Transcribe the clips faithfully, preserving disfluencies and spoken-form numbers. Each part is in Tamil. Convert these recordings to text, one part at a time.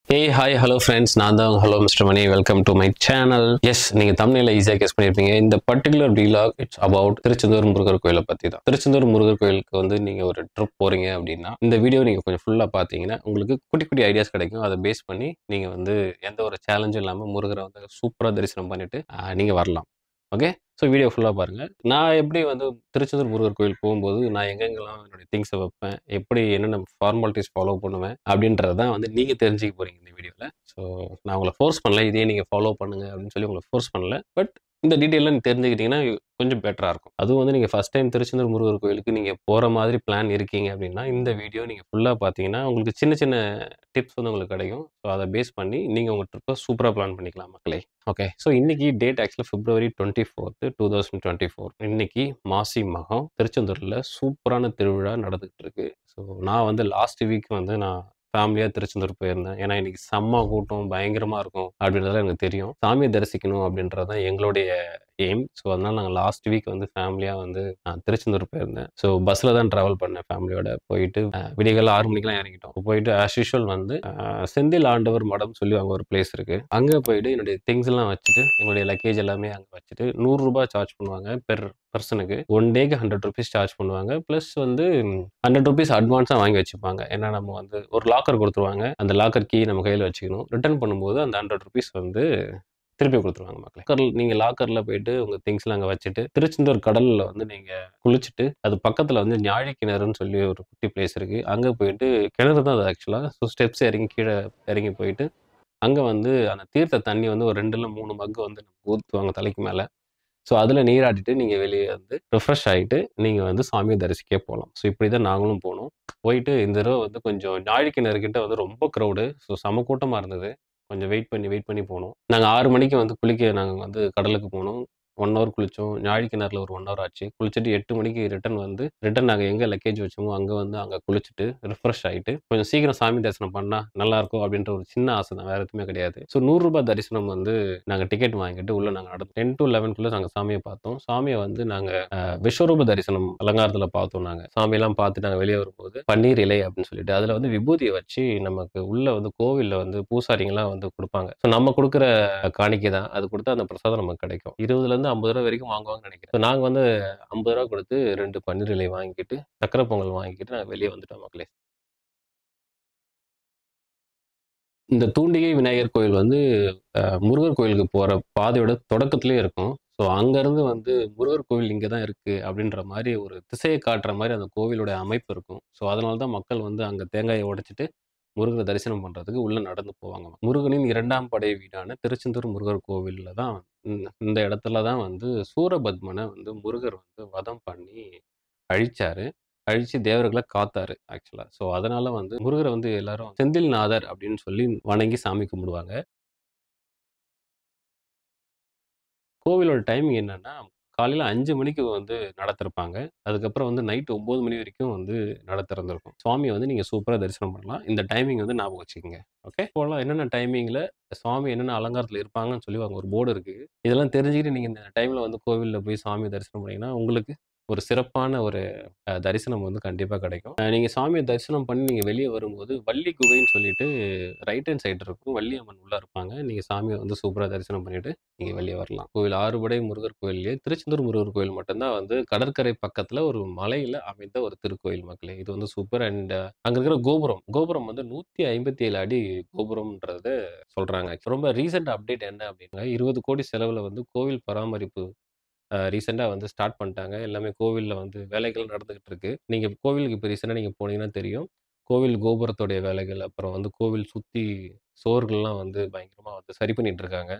Hey, hi, hello friends. நான் தான் hello mister Mani. Welcome to my channel. Yes, நீங்க thumbnail ஈஸியா கெஸ் பண்ணிருப்பீங்க. இந்த particular vlog it's about Tiruchendur Murugar கோயிலை பத்தி தான். திருச்செந்தூர் முருகர் கோயிலுக்கு வந்து நீங்க ஒரு ட்ரிப் போறீங்க அப்படின்னா இந்த வீடியோ நீங்க கொஞ்சம் ஃபுல்லா பாத்தீங்கன்னா உங்களுக்கு குட்டி குட்டி ஐடியாஸ் கிடைக்கும். அதை பேஸ் பண்ணி நீங்க வந்து எந்த ஒரு சேலஞ்சும் இல்லாம முருகரை வந்து சூப்பரா தரிசனம் பண்ணிட்டு ஆஹ், நீங்க வரலாம். ஓகே, ஸோ வீடியோ ஃபுல்லாக பாருங்கள். நான் எப்படி வந்து திருச்செந்தூர் முருகர் கோயில் போகும்போது நான் எங்கெங்கெல்லாம் என்னுடைய திங்ஸை வைப்பேன், எப்படி என்னென்ன ஃபார்மாலிட்டிஸ் ஃபாலோ பண்ணுவேன் அப்படின்றத தான் வந்து நீங்கள் தெரிஞ்சுக்க போகிறீங்க இந்த வீடியோவில். ஸோ நான் உங்களை ஃபோர்ஸ் பண்ணல, இதே நீங்கள் ஃபாலோ பண்ணுங்க அப்படின்னு சொல்லி உங்களை ஃபோர்ஸ் பண்ணல. பட் இந்த டீட்டெயிலாம் நீங்கள் தெரிஞ்சுக்கிட்டீங்கன்னா கொஞ்சம் பெட்டராக இருக்கும். அதுவும் வந்து நீங்கள் ஃபஸ்ட் டைம் திருச்செந்தூர் முருகர் கோயிலுக்கு நீங்கள் போகிற மாதிரி பிளான் இருக்கீங்க அப்படின்னா இந்த வீடியோ நீங்கள் ஃபுல்லாக பார்த்தீங்கன்னா உங்களுக்கு சின்ன சின்ன டிப்ஸ் வந்து உங்களுக்கு கிடைக்கும். ஸோ அதை பேஸ் பண்ணி நீங்கள் உங்கள் ட்ரிப்பை சூப்பராக பிளான் பண்ணிக்கலாம் மக்களே. ஓகே, ஸோ இன்னைக்கு டேட் ஆக்சுவலாக February twenty fourth two thousand twenty four இன்னைக்கு மாசி மகம் திருச்செந்தூரில் சூப்பரான திருவிழா நடந்துகிட்டு இருக்கு. ஸோ நான் வந்து லாஸ்ட் வீக் வந்து நான் ஃபேமிலியாக திருச்செந்தூர் போயிருந்தேன். ஏன்னா இன்னைக்கு செம்ம கூட்டம் பயங்கரமாக இருக்கும் அப்படின்றதுலாம் எனக்கு தெரியும். சாமியை தரிசிக்கணும் அப்படின்றது தான் எங்களுடைய எய்ம். ஸோ அதனால நாங்கள் லாஸ்ட் வீக் வந்து ஃபேமிலியாக வந்து நான் திருச்செந்தூர் போயிருந்தேன். ஸோ பஸ்ஸில் தான் ட்ராவல் பண்ணேன் ஃபேமிலியோட. போயிட்டு அஹ், விடியகாலை ஆறு மணிக்கெல்லாம் இறங்கிட்டோம். போயிட்டு ஆஸ் யூஷுவல் வந்து அஹ், செந்தில் ஆண்டவர் மடம் சொல்லி அங்கே ஒரு பிளேஸ் இருக்கு. அங்கே போயிட்டு என்னுடைய திங்ஸ் எல்லாம் வச்சுட்டு எங்களுடைய லக்கேஜ் எல்லாமே அங்கே வச்சுட்டு நூறு ரூபாய் சார்ஜ் பண்ணுவாங்க பெர் பர்சனுக்கு. ஒன் டேக்கு ஹண்ட்ரட் ருபீஸ் சார்ஜ் பண்ணுவாங்க. ப்ளஸ் வந்து ஹண்ட்ரட் ருபீஸ் அட்வான்ஸாக வாங்கி வச்சுப்பாங்க. ஏன்னா நம்ம வந்து ஒரு லாக்கர் கொடுத்துருவாங்க. அந்த லாக்கர் கீ நம்ம கையில் வச்சுக்கணும். ரிட்டர்ன் பண்ணும்போது அந்த ஹண்ட்ரட் ருபீஸ் வந்து திருப்பி கொடுத்துருவாங்க மக்களே. லாக்கர் நீங்க லாக்கர்ல போயிட்டு உங்க திங்ஸ்லாம் அங்கே வச்சுட்டு திருச்செந்தூர் கடல்ல வந்து நீங்க குளிச்சுட்டு அது பக்கத்துல வந்து ஞாழி கிணறுன்னு சொல்லி ஒரு குட்டி பிளேஸ் இருக்கு. அங்க போயிட்டு கிணறு தான் அது ஆக்சுவலா. ஸோ ஸ்டெப்ஸ் இறங்கி கீழே இறங்கி போயிட்டு அங்க வந்து அந்த தீர்த்த தண்ணி வந்து ஒரு ரெண்டுல மூணு மக்கு வந்து நமக்கு ஊற்றுவாங்க தலைக்கு மேல. ஸோ அதில் நீராடிட்டு நீங்கள் வெளியே வந்து ரிஃப்ரெஷ் ஆகிட்டு நீங்கள் வந்து சாமியை தரிசிக்க போகலாம். ஸோ இப்படி தான் நாங்களும் போனோம். போயிட்டு இந்த தடவை வந்து கொஞ்சம் ஞாயிற்றுக்கிணறுகிட்ட வந்து ரொம்ப க்ரௌடு. ஸோ செம கூட்டமாக இருந்தது. கொஞ்சம் வெயிட் பண்ணி வெயிட் பண்ணி போனோம். நாங்கள் ஆறு மணிக்கு வந்து குளிக்க நாங்கள் வந்து கடலுக்கு போனோம். ஒன் ஹவர் குளித்தோம். ஞாயிற்றுக்கிணறுல ஒரு ஒன் ஹவர் ஆச்சு. குளிச்சுட்டு எட்டு மணிக்கு ரிட்டன் வந்து ரிட்டன் நாங்கள் எங்கே லக்கேஜ் வச்சோமோ அங்கே வந்து அங்கே குளிச்சுட்டு ரிஃப்ரெஷ் ஆகிட்டு கொஞ்சம் சீக்கிரம் சாமி தரிசனம் பண்ணால் நல்லாயிருக்கும் அப்படின்ற ஒரு சின்ன ஆசை தான், வேறு எதுவுமே கிடையாது. ஸோ நூறுரூபா தரிசனம் வந்து நாங்கள் டிக்கெட் வாங்கிட்டு உள்ளே நாங்கள் நடந்தோம். டென் டு லெவன்குள்ளே நாங்கள் சாமியை பார்த்தோம். சாமியை வந்து நாங்கள் விஸ்வரூப தரிசனம் அலங்காரத்தில் பார்த்தோம். நாங்கள் சாமியெல்லாம் பார்த்து நாங்கள் வெளியே வரும்போது பன்னீர் இலை அப்படின்னு சொல்லிட்டு அதில் வந்து விபூதியை வச்சு நமக்கு உள்ள வந்து கோவிலில் வந்து பூசாரிங்கெல்லாம் வந்து கொடுப்பாங்க. ஸோ நம்ம கொடுக்குற காணிக்கை தான், அது கொடுத்தா அந்த பிரசாதம் நமக்கு கிடைக்கும். இருபதுலேருந்து ஐம்பது ரூபா வரைக்கும் வாங்குவாங்கன்னு நினைக்கிறேன். ஸோ நாங்கள் வந்து ஐம்பது ரூபா கொடுத்து ரெண்டு பன்னீர் இலை வாங்கிட்டு சக்கரை பொங்கல் வாங்கிட்டு நாங்கள் வெளியே வந்துட்டோம் மக்களே. இந்த தூண்டிகை விநாயகர் கோயில் வந்து அஹ், முருகர் கோயிலுக்கு போற பாதையோட தொடக்கத்திலே இருக்கும். ஸோ அங்கேருந்து வந்து முருகர் கோவில் இங்கே தான் இருக்கு அப்படின்ற மாதிரி ஒரு திசையை காட்டுற மாதிரி அந்த கோவிலோட அமைப்பு இருக்கும். ஸோ அதனால தான் மக்கள் வந்து அங்கே தேங்காயை உடைச்சிட்டு முருகரை தரிசனம் பண்றதுக்கு உள்ள நடந்து போவாங்க. முருகனின் இரண்டாம் படை வீடான திருச்செந்தூர் முருகர் கோவில்ல தான் இந்த இந்த இடத்துல தான் வந்து சூரபத்மனை வந்து முருகர் வந்து வதம் பண்ணி அழிச்சாரு. அழிச்சு தேவர்களை காத்தாரு ஆக்சுவலா. ஸோ அதனால வந்து முருகரை வந்து எல்லாரும் செந்தில்நாதர் அப்படின்னு சொல்லி வணங்கி சாமி கும்பிடுவாங்க. கோவிலோட டைமிங் என்னன்னா, காலையில அஞ்சு மணிக்கு வந்து நட திறப்பாங்க. அதுக்கப்புறம் வந்து நைட் ஒன்பது மணி வரைக்கும் வந்து நட திறந்திருக்கும். சுவாமிய வந்து நீங்க சூப்பரா தரிசனம் பண்ணலாம். இந்த டைமிங் வந்து ஞாபகம் வச்சுக்கங்க. ஓகே. இப்போலாம் என்னென்ன டைமிங்ல சுவாமி என்னென்ன அலங்காரத்துல இருப்பாங்கன்னு சொல்லி அங்க ஒரு போர்டு இருக்கு. இதெல்லாம் தெரிஞ்சுக்கிட்டு நீங்க இந்த டைம்ல வந்து கோவில்ல போய் சாமி தரிசனம் பண்ணீங்கன்னா, உங்களுக்கு ஒரு சிறப்பான ஒரு அ தரிசனம் வந்து கண்டிப்பா கிடைக்கும். அ நீங்க சாமிய தரிசனம் பண்ணி நீங்க வெளிய வரும்போது வள்ளி குகைன்னு சொல்லிட்டு ரைட் ஹேண்ட் சைடு இருக்கும். வள்ளி அம்மன் உள்ள இருப்பாங்க. நீங்க சாமிய வந்து சூப்பரா தரிசனம் பண்ணிட்டு நீங்க வெளிய வரலாம். கோவில் ஆறுபடை முருகர் கோயில்லயே திருச்செந்தூர் முருகர் கோயில் மட்டும் தான் வந்து கடற்கரை பக்கத்துல ஒரு மலையில அமைந்த ஒரு திருக்கோயில் மக்களே. இது வந்து சூப்பர். அண்ட் அங்க இருக்கிற கோபுரம், கோபுரம் வந்து நூத்தி ஐம்பத்தி ஏழு அடி கோபுரம்ன்றது சொல்றாங்க. ரொம்ப ரீசென்ட் அப்டேட் என்ன அப்படின்னா இருபது கோடி செலவுல வந்து கோவில் பராமரிப்பு அ ரீசென்ட்டா வந்து ஸ்டார்ட் பண்ணிட்டாங்க. எல்லாமே கோவில்ல வந்து வேலைகள் நடந்துகிட்டு இருக்கு. நீங்க கோவிலுக்கு இப்ப ரீசென்ட்டா நீங்க போனீங்கன்னா தெரியும். கோவில் கோபுரத்துடைய வேலைகள், அப்புறம் வந்து கோவில் சுத்தி சுவர்கள்லாம் வந்து பயங்கரமா வந்து சரி பண்ணிட்டு இருக்காங்க.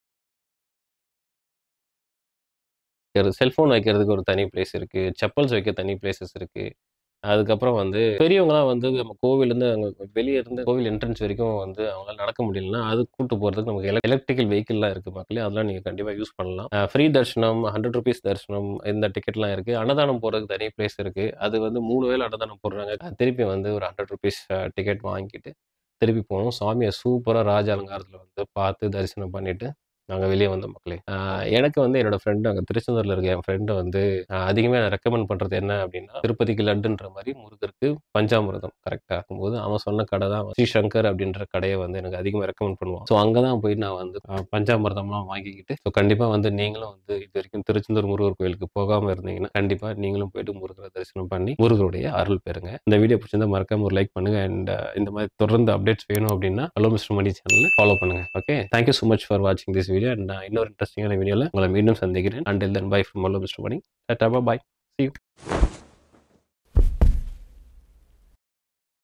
செல்ஃபோன் வைக்கிறதுக்கு ஒரு தனி பிளேஸ் இருக்கு. செப்பல்ஸ் வைக்க தனி பிளேஸஸ் இருக்கு. அதுக்கப்புறம் வந்து பெரியவங்கலாம் வந்து நம்ம கோவில்லேருந்து அங்க வெளிய இருந்து கோவில் என்ட்ரன்ஸ் வரைக்கும் வந்து அவங்களால நடக்க முடியலன்னா, அதுக்கு கூட்டு போறதுக்கு நமக்கு எலக் எலக்ட்ரிக்கல் வெஹிக்கிள்லாம் இருக்கு மக்களே. அதெல்லாம் நீங்க கண்டிப்பா யூஸ் பண்ணலாம். அ ஃப்ரீ தர்ஷனம், ஹண்ட்ரட் ரூபீஸ் தர்ஷனம் இந்த டிக்கெட்லாம் இருக்கு. அன்னதானம் போறதுக்கு தனி பிளேஸ் இருக்கு. அது வந்து மூணு வேள அன்னதானம் போடுறாங்க. அஹ் திருப்பி வந்து ஒரு ஹண்ட்ரட் ரூபீஸ் அ டிக்கெட் வாங்கிட்டு திருப்பி போனோம். சாமிய சூப்பரா ராஜ அலங்காரத்துல வந்து பார்த்து தரிசனம் பண்ணிட்டு நாங்கள் வெளியே வந்த மக்களே. ஆஹ் எனக்கு வந்து என்னோட ஃப்ரெண்டு அங்கே திருச்செந்தூரில் இருக்க என் ஃப்ரெண்டு வந்து ஆஹ் அதிகமாக நான் ரெக்கமெண்ட் பண்ணுறது என்ன அப்படின்னா, திருப்பதிக்கு லட்டுன்ற மாதிரி முருகருக்கு பஞ்சாமிர்தம் கரெக்டாக இருக்கும்போது அவன் சொன்ன கடை தான் ஸ்ரீ சங்கர் அப்படின்ற கடையை வந்து எனக்கு அதிகமாக ரெக்கமெண்ட் பண்ணுவான். ஸோ அங்கே தான் போய் நான் வந்து ஆஹ் பஞ்சாமிர்தம்லாம் வாங்கிக்கிட்டு, ஸோ கண்டிப்பாக வந்து நீங்களும் வந்து இது வரைக்கும் திருச்செந்தூர் முருகர் கோயிலுக்கு போகாமல் இருந்தீங்கன்னா கண்டிப்பாக நீங்களும் போயிட்டு முருகரை தரிசனம் பண்ணி முருகருடைய அருள் பெறுங்க. இந்த வீடியோ பிடிச்சிருந்தா மறக்காம ஒரு லைக் பண்ணுங்க. அண்ட் இந்த மாதிரி தொடர்ந்து அப்டேட்ஸ் வேணும் அப்படின்னா ஹலோ மிஸ்டர் மணி சேனலை ஃபாலோ பண்ணுங்க. Okay, thank you so much for வாட்சிங் திஸ் வீடியோ. அண்ட் நான் இன்னொரு இன்ட்ரெஸ்டிங்கான வீடியோவில் உங்களை மீண்டும் சந்திக்கிறேன். Until then bye from hello mister Mani. Tata, bye, see you.